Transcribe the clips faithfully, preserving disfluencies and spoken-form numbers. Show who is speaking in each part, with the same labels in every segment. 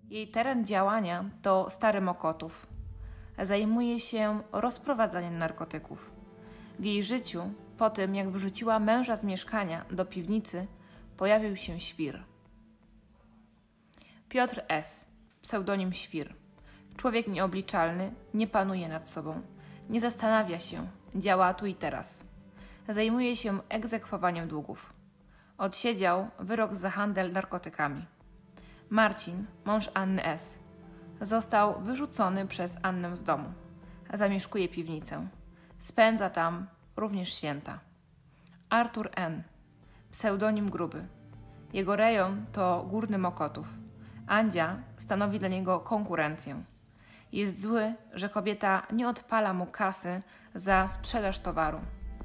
Speaker 1: Jej teren działania to Stary Mokotów. Zajmuje się rozprowadzaniem narkotyków. W jej życiu, po tym jak wyrzuciła męża z mieszkania do piwnicy, pojawił się świr. Piotr S., pseudonim Świr. Człowiek nieobliczalny, nie panuje nad sobą, nie zastanawia się, działa tu i teraz. Zajmuje się egzekwowaniem długów. Odsiedział wyrok za handel narkotykami. Marcin, mąż Anny S., został wyrzucony przez Annę z domu. Zamieszkuje piwnicę. Spędza tam również święta. Artur N., pseudonim Gruby. Jego rejon to Górny Mokotów. Andzia stanowi dla niego konkurencję. Jest zły, że kobieta nie odpala mu kasy za sprzedaż towaru.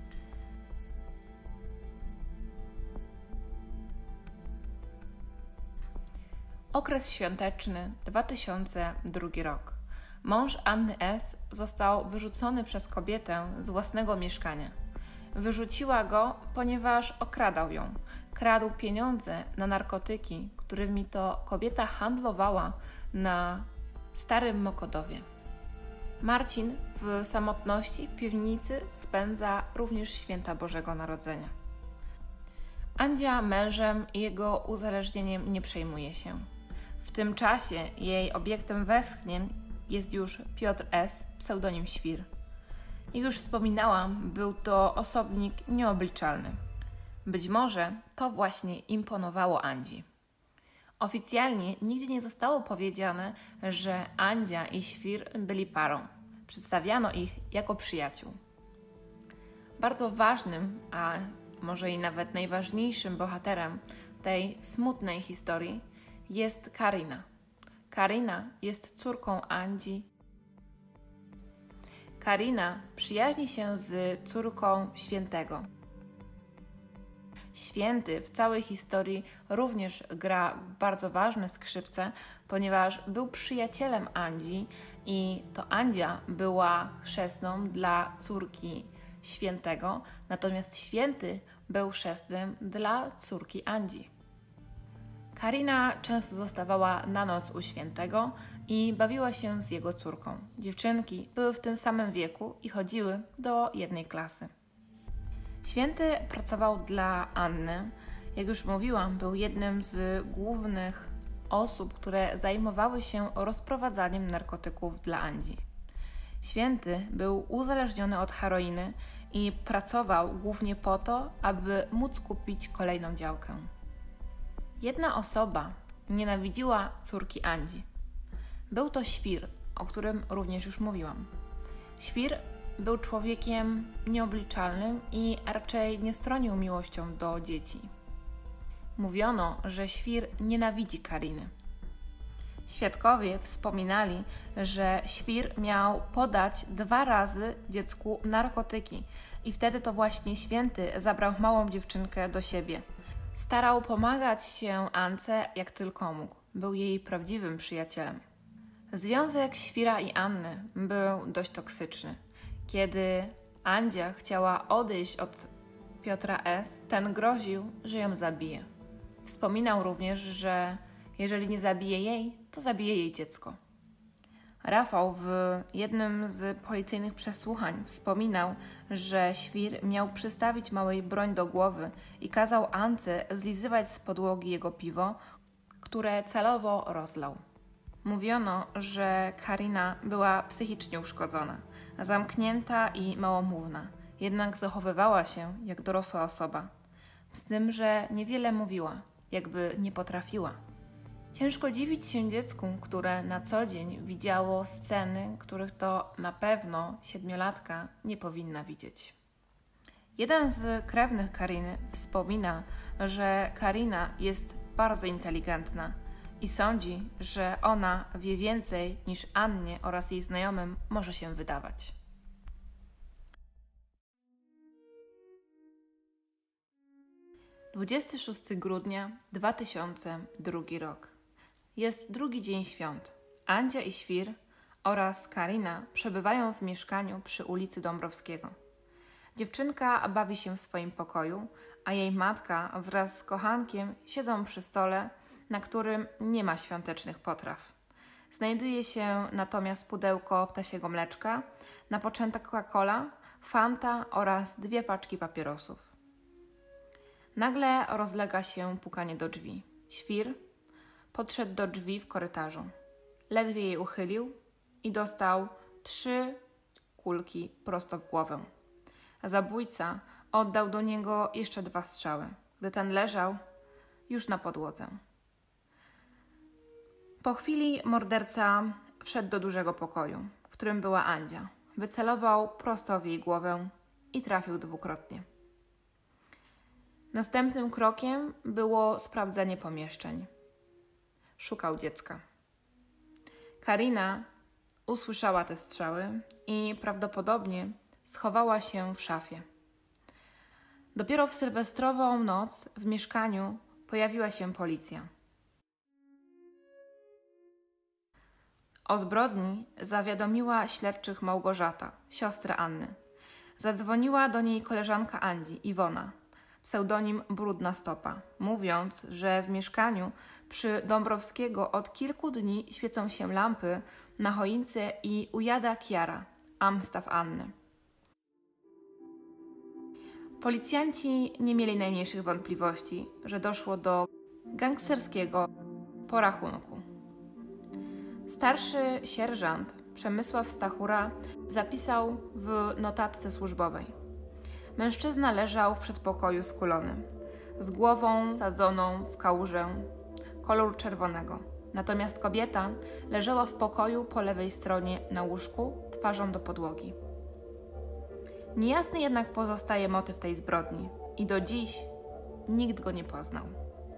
Speaker 1: Okres świąteczny, dwa tysiące drugi rok. Mąż Anny S. został wyrzucony przez kobietę z własnego mieszkania. Wyrzuciła go, ponieważ okradał ją. Kradł pieniądze na narkotyki, którymi to kobieta handlowała na Starym Mokotowie. Marcin w samotności w piwnicy spędza również święta Bożego Narodzenia. Andzia mężem i jego uzależnieniem nie przejmuje się. W tym czasie jej obiektem westchnień jest już Piotr S., pseudonim Świr. Jak już wspominałam, był to osobnik nieobliczalny. Być może to właśnie imponowało Andzi. Oficjalnie nigdzie nie zostało powiedziane, że Andzia i Świr byli parą. Przedstawiano ich jako przyjaciół. Bardzo ważnym, a może i nawet najważniejszym bohaterem tej smutnej historii jest Karina. Karina jest córką Andzi. Karina przyjaźni się z córką Świętego. Święty w całej historii również gra bardzo ważne skrzypce, ponieważ był przyjacielem Andzi i to Andzia była chrzestną dla córki Świętego, natomiast Święty był chrzestnym dla córki Andzi. Karina często zostawała na noc u Świętego i bawiła się z jego córką. Dziewczynki były w tym samym wieku i chodziły do jednej klasy. Święty pracował dla Anny. Jak już mówiłam, był jednym z głównych osób, które zajmowały się rozprowadzaniem narkotyków dla Andzi. Święty był uzależniony od heroiny i pracował głównie po to, aby móc kupić kolejną działkę. Jedna osoba nienawidziła córki Andzi. Był to Świr, o którym również już mówiłam. Świr był człowiekiem nieobliczalnym i raczej nie stronił miłością do dzieci. Mówiono, że Świr nienawidzi Kariny. Świadkowie wspominali, że Świr miał podać dwa razy dziecku narkotyki i wtedy to właśnie Święty zabrał małą dziewczynkę do siebie. Starał pomagać się Ance jak tylko mógł. Był jej prawdziwym przyjacielem. Związek Świra i Anny był dość toksyczny. Kiedy Andzia chciała odejść od Piotra S., ten groził, że ją zabije. Wspominał również, że jeżeli nie zabije jej, to zabije jej dziecko. Rafał w jednym z policyjnych przesłuchań wspominał, że Świr miał przystawić małej broń do głowy i kazał Ance zlizywać z podłogi jego piwo, które celowo rozlał. Mówiono, że Karina była psychicznie uszkodzona, zamknięta i małomówna, jednak zachowywała się jak dorosła osoba. Z tym, że niewiele mówiła, jakby nie potrafiła. Ciężko dziwić się dziecku, które na co dzień widziało sceny, których to na pewno siedmiolatka nie powinna widzieć. Jeden z krewnych Kariny wspomina, że Karina jest bardzo inteligentna i sądzi, że ona wie więcej niż Annie oraz jej znajomym może się wydawać. dwudziestego szóstego grudnia dwa tysiące drugi rok. Jest drugi dzień świąt. Andzia i Świr oraz Karina przebywają w mieszkaniu przy ulicy Dąbrowskiego. Dziewczynka bawi się w swoim pokoju, a jej matka wraz z kochankiem siedzą przy stole, na którym nie ma świątecznych potraw. Znajduje się natomiast pudełko ptasiego mleczka, napoczęta Coca-Cola, Fanta oraz dwie paczki papierosów. Nagle rozlega się pukanie do drzwi. Świr podszedł do drzwi w korytarzu. Ledwie je uchylił i dostał trzy kulki prosto w głowę. Zabójca oddał do niego jeszcze dwa strzały, gdy ten leżał już na podłodze. Po chwili morderca wszedł do dużego pokoju, w którym była Andzia. Wycelował prosto w jej głowę i trafił dwukrotnie. Następnym krokiem było sprawdzenie pomieszczeń. Szukał dziecka. Karina usłyszała te strzały i prawdopodobnie schowała się w szafie. Dopiero w sylwestrową noc w mieszkaniu pojawiła się policja. O zbrodni zawiadomiła śledczych Małgorzata, siostra Anny. Zadzwoniła do niej koleżanka Andzi, Iwona, pseudonim Brudna Stopa, mówiąc, że w mieszkaniu przy Dąbrowskiego od kilku dni świecą się lampy na choince i ujada Kiara, Amstaw Anny. Policjanci nie mieli najmniejszych wątpliwości, że doszło do gangsterskiego porachunku. Starszy sierżant Przemysław Stachura zapisał w notatce służbowej. Mężczyzna leżał w przedpokoju skulony, z głową wsadzoną w kałużę koloru czerwonego. Natomiast kobieta leżała w pokoju po lewej stronie na łóżku, twarzą do podłogi. Niejasny jednak pozostaje motyw tej zbrodni i do dziś nikt go nie poznał.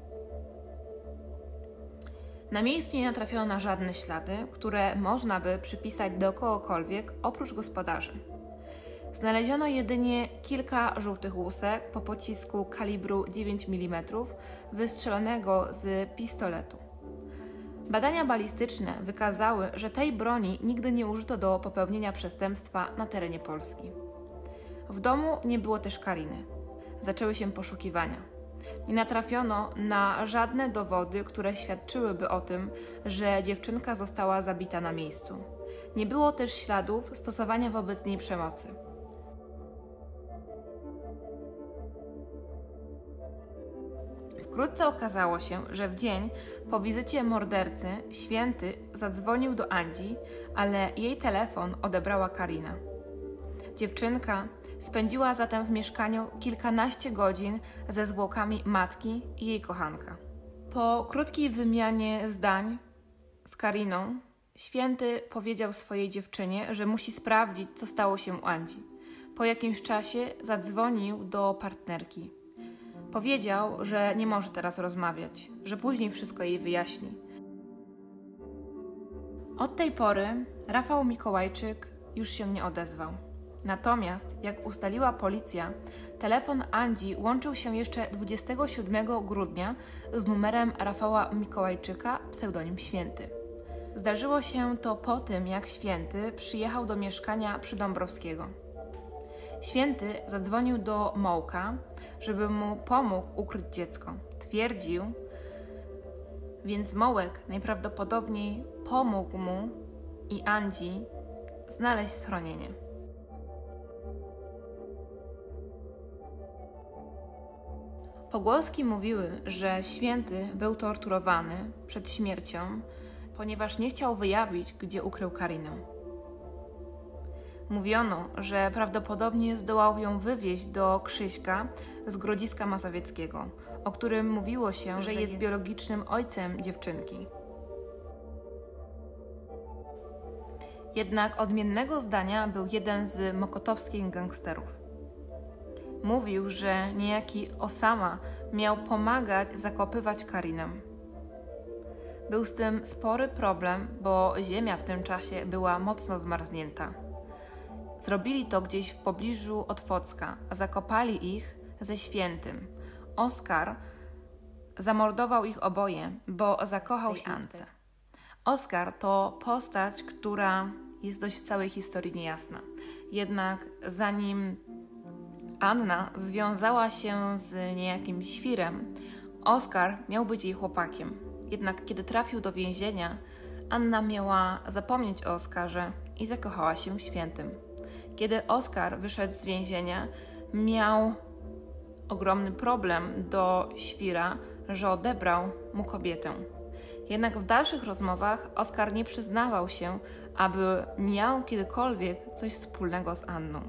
Speaker 1: Na miejscu nie natrafiono na żadne ślady, które można by przypisać do kogokolwiek oprócz gospodarzy. Znaleziono jedynie kilka żółtych łusek po pocisku kalibru dziewięć milimetrów wystrzelonego z pistoletu. Badania balistyczne wykazały, że tej broni nigdy nie użyto do popełnienia przestępstwa na terenie Polski. W domu nie było też Kariny. Zaczęły się poszukiwania. Nie natrafiono na żadne dowody, które świadczyłyby o tym, że dziewczynka została zabita na miejscu. Nie było też śladów stosowania wobec niej przemocy. Wkrótce okazało się, że w dzień po wizycie mordercy Święty zadzwonił do Andzi, ale jej telefon odebrała Karina. Dziewczynka spędziła zatem w mieszkaniu kilkanaście godzin ze zwłokami matki i jej kochanka. Po krótkiej wymianie zdań z Kariną, Święty powiedział swojej dziewczynie, że musi sprawdzić, co stało się u Andzi. Po jakimś czasie zadzwonił do partnerki. Powiedział, że nie może teraz rozmawiać, że później wszystko jej wyjaśni. Od tej pory Rafał Mikołajczyk już się nie odezwał. Natomiast, jak ustaliła policja, telefon Andzi łączył się jeszcze dwudziestego siódmego grudnia z numerem Rafała Mikołajczyka, pseudonim Święty. Zdarzyło się to po tym, jak Święty przyjechał do mieszkania przy Dąbrowskiego. Święty zadzwonił do Mołka, żeby mu pomógł ukryć dziecko. Twierdził, więc Mołek najprawdopodobniej pomógł mu i Andzi znaleźć schronienie. Pogłoski mówiły, że Święty był torturowany przed śmiercią, ponieważ nie chciał wyjawić, gdzie ukrył Karinę. Mówiono, że prawdopodobnie zdołał ją wywieźć do Krzyśka z Grodziska Mazowieckiego, o którym mówiło się, że jest biologicznym ojcem dziewczynki. Jednak odmiennego zdania był jeden z mokotowskich gangsterów. Mówił, że niejaki Osama miał pomagać zakopywać Karinę. Był z tym spory problem, bo ziemia w tym czasie była mocno zmarznięta. Zrobili to gdzieś w pobliżu Otwocka, a zakopali ich ze Świętym. Oskar zamordował ich oboje, bo zakochał się w Ance. Oskar to postać, która jest dość w całej historii niejasna. Jednak zanim Anna związała się z niejakim świrem, Oskar miał być jej chłopakiem. Jednak kiedy trafił do więzienia, Anna miała zapomnieć o Oskarze i zakochała się w Świętym. Kiedy Oskar wyszedł z więzienia, miał ogromny problem do Świra, że odebrał mu kobietę. Jednak w dalszych rozmowach Oskar nie przyznawał się, aby miał kiedykolwiek coś wspólnego z Anną.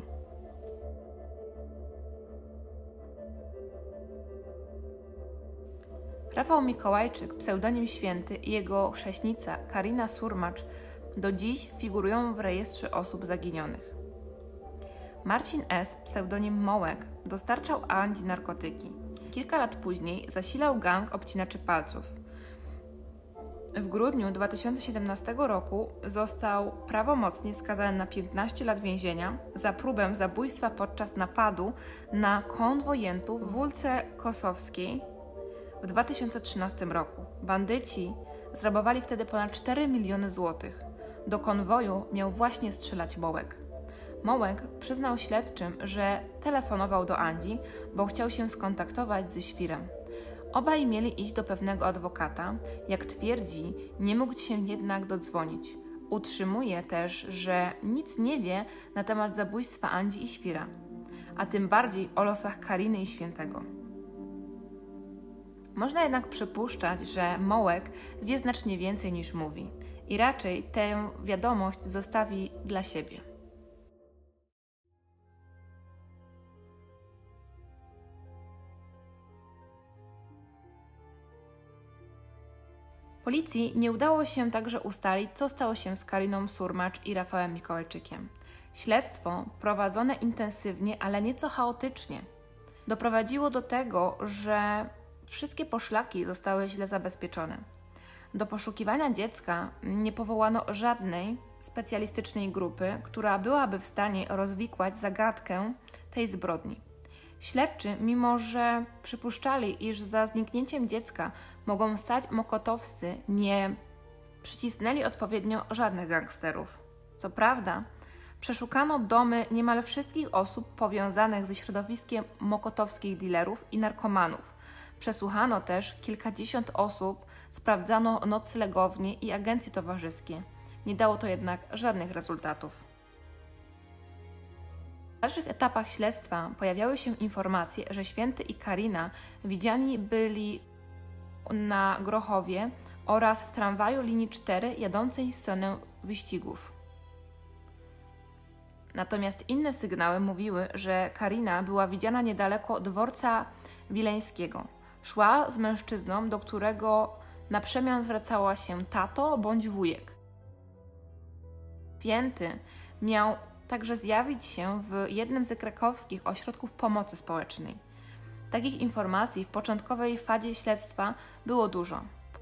Speaker 1: Rafał Mikołajczyk, pseudonim Święty, i jego chrześnica Karina Surmacz do dziś figurują w rejestrze osób zaginionych. Marcin S., pseudonim Mołek, dostarczał Andzi narkotyki. Kilka lat później zasilał gang obcinaczy palców. W grudniu dwa tysiące siedemnastego roku został prawomocnie skazany na piętnaście lat więzienia za próbę zabójstwa podczas napadu na konwojentów w Wólce Kosowskiej w dwa tysiące trzynastym roku. Bandyci zrabowali wtedy ponad cztery miliony złotych. Do konwoju miał właśnie strzelać Mołek. Mołek przyznał śledczym, że telefonował do Andzi, bo chciał się skontaktować ze Świrem. Obaj mieli iść do pewnego adwokata. Jak twierdzi, nie mógł się jednak dodzwonić. Utrzymuje też, że nic nie wie na temat zabójstwa Andzi i Świra, a tym bardziej o losach Kariny i Świętego. Można jednak przypuszczać, że Mołek wie znacznie więcej niż mówi i raczej tę wiadomość zostawi dla siebie. Policji nie udało się także ustalić, co stało się z Kariną Surmacz i Rafałem Mikołajczykiem. Śledztwo, prowadzone intensywnie, ale nieco chaotycznie, doprowadziło do tego, że wszystkie poszlaki zostały źle zabezpieczone. Do poszukiwania dziecka nie powołano żadnej specjalistycznej grupy, która byłaby w stanie rozwikłać zagadkę tej zbrodni. Śledczy, mimo że przypuszczali, iż za zniknięciem dziecka mogą stać mokotowscy, nie przycisnęli odpowiednio żadnych gangsterów. Co prawda, przeszukano domy niemal wszystkich osób powiązanych ze środowiskiem mokotowskich dealerów i narkomanów. Przesłuchano też kilkadziesiąt osób, sprawdzano noclegownie i agencje towarzyskie. Nie dało to jednak żadnych rezultatów. W dalszych etapach śledztwa pojawiały się informacje, że Święty i Karina widziani byli na Grochowie oraz w tramwaju linii cztery jadącej w stronę wyścigów. Natomiast inne sygnały mówiły, że Karina była widziana niedaleko dworca wileńskiego. Szła z mężczyzną, do którego na przemian zwracała się tato bądź wujek. Święty miał także zjawić się w jednym z krakowskich ośrodków pomocy społecznej. Takich informacji w początkowej fazie śledztwa było dużo.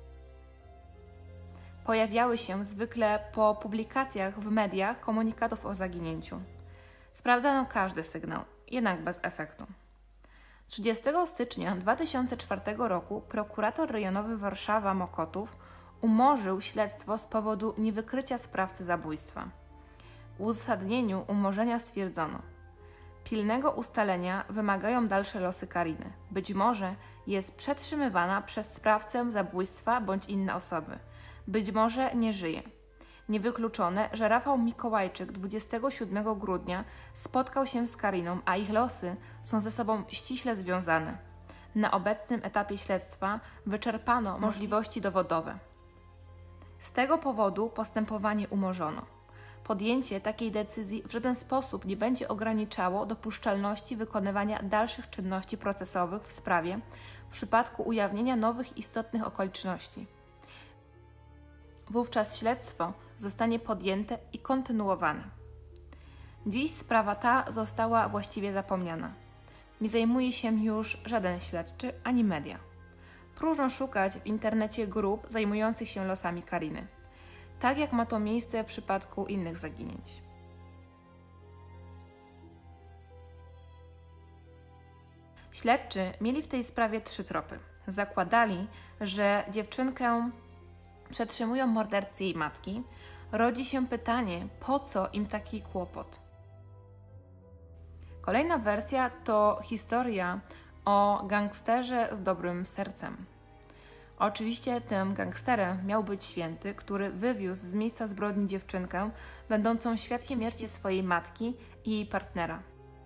Speaker 1: Pojawiały się zwykle po publikacjach w mediach komunikatów o zaginięciu. Sprawdzano każdy sygnał, jednak bez efektu. trzydziestego stycznia dwa tysiące czwartego roku prokurator rejonowy Warszawa-Mokotów umorzył śledztwo z powodu niewykrycia sprawcy zabójstwa. W uzasadnieniu umorzenia stwierdzono: pilnego ustalenia wymagają dalsze losy Kariny. Być może jest przetrzymywana przez sprawcę zabójstwa bądź inne osoby. Być może nie żyje. Niewykluczone, że Rafał Mikołajczyk dwudziestego siódmego grudnia spotkał się z Kariną, a ich losy są ze sobą ściśle związane. Na obecnym etapie śledztwa wyczerpano możliwości dowodowe. Z tego powodu postępowanie umorzono. Podjęcie takiej decyzji w żaden sposób nie będzie ograniczało dopuszczalności wykonywania dalszych czynności procesowych w sprawie w przypadku ujawnienia nowych istotnych okoliczności. Wówczas śledztwo zostanie podjęte i kontynuowane. Dziś sprawa ta została właściwie zapomniana. Nie zajmuje się już żaden śledczy ani media. Próżno szukać w internecie grup zajmujących się losami Kariny, tak jak ma to miejsce w przypadku innych zaginięć. Śledczy mieli w tej sprawie trzy tropy. Zakładali, że dziewczynkę przetrzymują mordercy jej matki. Rodzi się pytanie, po co im taki kłopot? Kolejna wersja to historia o gangsterze z dobrym sercem. Oczywiście tym gangsterem miał być Święty, który wywiózł z miejsca zbrodni dziewczynkę, będącą świadkiem śmierci swojej matki i jej partnera.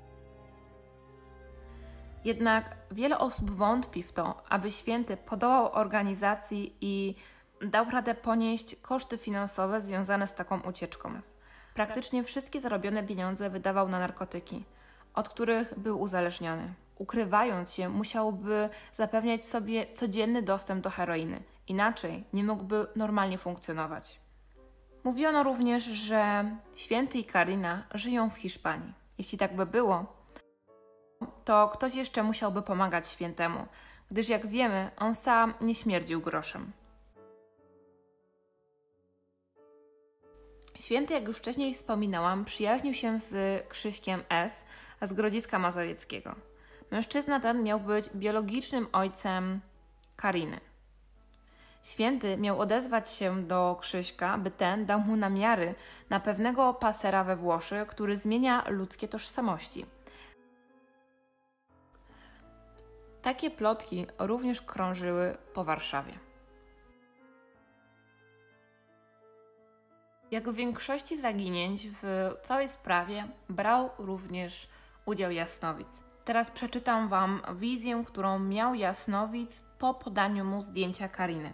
Speaker 1: Jednak wiele osób wątpi w to, aby Święty podołał organizacji i dał radę ponieść koszty finansowe związane z taką ucieczką. Praktycznie wszystkie zarobione pieniądze wydawał na narkotyki, od których był uzależniony. Ukrywając się, musiałby zapewniać sobie codzienny dostęp do heroiny. Inaczej nie mógłby normalnie funkcjonować. Mówiono również, że Święty i Karina żyją w Hiszpanii. Jeśli tak by było, to ktoś jeszcze musiałby pomagać Świętemu, gdyż jak wiemy, on sam nie śmierdził groszem. Święty, jak już wcześniej wspominałam, przyjaźnił się z Krzyśkiem S. z Grodziska Mazowieckiego. Mężczyzna ten miał być biologicznym ojcem Kariny. Święty miał odezwać się do Krzyśka, by ten dał mu namiary na pewnego pasera we Włoszech, który zmienia ludzkie tożsamości. Takie plotki również krążyły po Warszawie. Jak w większości zaginięć w całej sprawie brał również udział Jasnowic. Teraz przeczytam Wam wizję, którą miał Jasnowic po podaniu mu zdjęcia Kariny.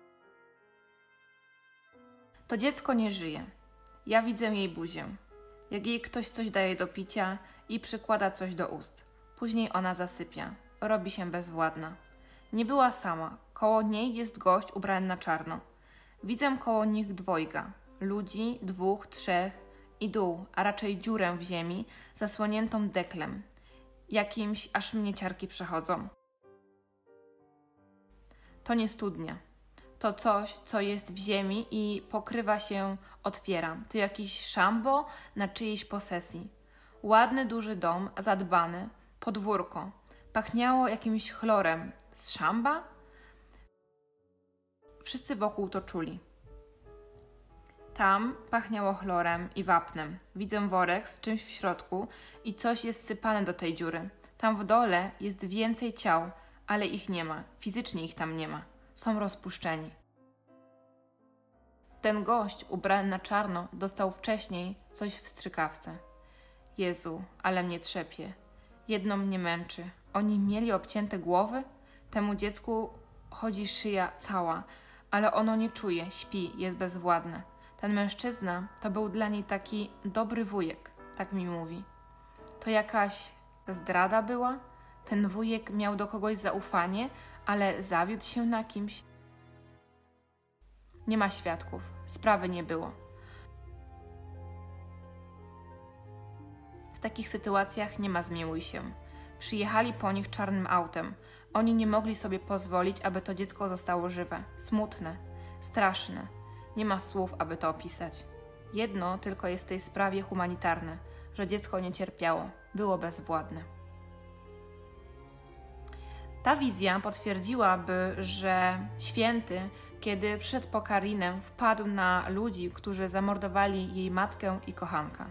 Speaker 1: To dziecko nie żyje. Ja widzę jej buzię. Jak jej ktoś coś daje do picia i przykłada coś do ust. Później ona zasypia. Robi się bezwładna. Nie była sama. Koło niej jest gość ubrany na czarno. Widzę koło nich dwojga. Ludzi, dwóch, trzech i dół, a raczej dziurę w ziemi zasłoniętą deklem. Jakimś aż mnie ciarki przechodzą. To nie studnia. To coś, co jest w ziemi i pokrywa się, otwiera. To jakiś szambo na czyjejś posesji. Ładny, duży dom, zadbany, podwórko. Pachniało jakimś chlorem. Z szamba? Wszyscy wokół to czuli. Tam pachniało chlorem i wapnem. Widzę worek z czymś w środku i coś jest sypane do tej dziury. Tam w dole jest więcej ciał, ale ich nie ma. Fizycznie ich tam nie ma. Są rozpuszczeni. Ten gość ubrany na czarno dostał wcześniej coś w strzykawce. Jezu, ale mnie trzepie. Jedno mnie męczy. Oni mieli obcięte głowy? Temu dziecku chodzi szyja cała, ale ono nie czuje, śpi, jest bezwładne. Ten mężczyzna to był dla niej taki dobry wujek, tak mi mówi. To jakaś zdrada była? Ten wujek miał do kogoś zaufanie, ale zawiódł się na kimś? Nie ma świadków, sprawy nie było. W takich sytuacjach nie ma zmiłuj się. Przyjechali po nich czarnym autem. Oni nie mogli sobie pozwolić, aby to dziecko zostało żywe. Smutne, straszne. Nie ma słów, aby to opisać. Jedno tylko jest w tej sprawie humanitarne, że dziecko nie cierpiało, było bezwładne. Ta wizja potwierdziłaby, że Święty, kiedy przyszedł po Karinę, wpadł na ludzi, którzy zamordowali jej matkę i kochanka.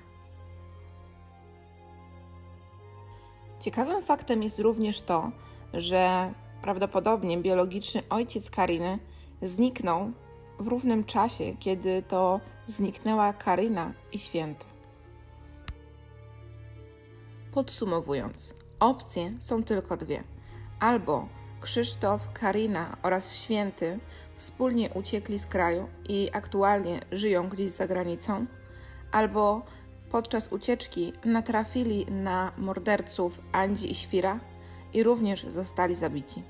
Speaker 1: Ciekawym faktem jest również to, że prawdopodobnie biologiczny ojciec Kariny zniknął w równym czasie, kiedy to zniknęła Karyna i Święty. Podsumowując, opcje są tylko dwie. Albo Krzysztof, Karina oraz Święty wspólnie uciekli z kraju i aktualnie żyją gdzieś za granicą, albo podczas ucieczki natrafili na morderców Andzi i Świra i również zostali zabici.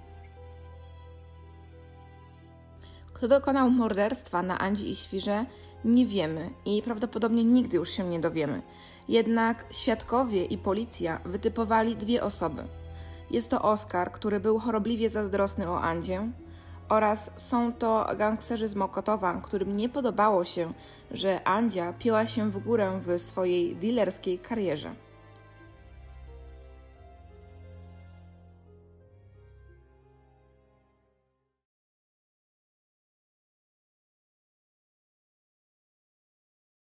Speaker 1: Kto dokonał morderstwa na Andzi i Świrze, nie wiemy i prawdopodobnie nigdy już się nie dowiemy. Jednak świadkowie i policja wytypowali dwie osoby. Jest to Oskar, który był chorobliwie zazdrosny o Andzię, oraz są to gangsterzy z Mokotowa, którym nie podobało się, że Andzia pięła się w górę w swojej dealerskiej karierze.